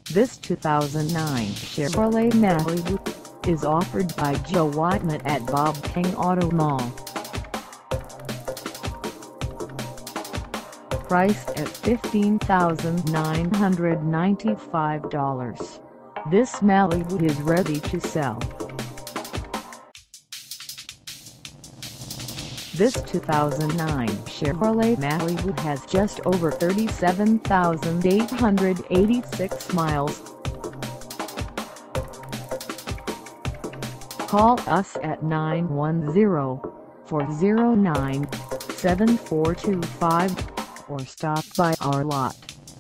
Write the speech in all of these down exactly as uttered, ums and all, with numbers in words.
This two thousand nine Chevrolet Malibu is offered by Joe Wightman at Bob King Auto Mall. Priced at fifteen thousand nine hundred ninety-five dollars, this Malibu is ready to sell. This two thousand nine Chevrolet Malibu has just over thirty-seven thousand eight hundred eighty-six miles. Call us at nine one zero, four zero nine, seven four two five or stop by our lot.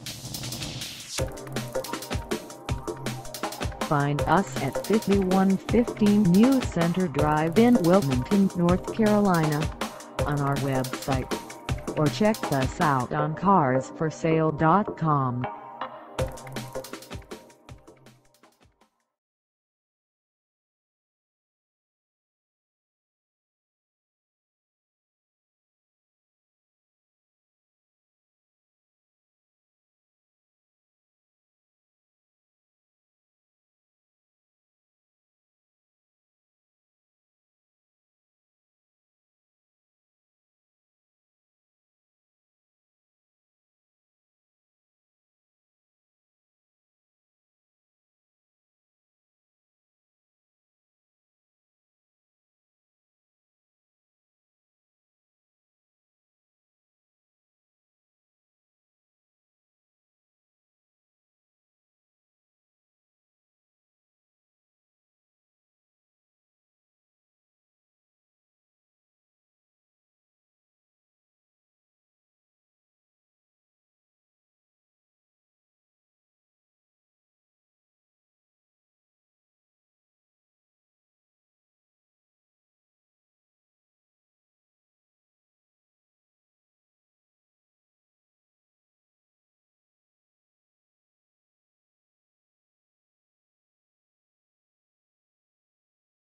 Find us at fifty-one fifteen New Center Drive in Wilmington, North Carolina, on our website, or check us out on cars for sale dot com.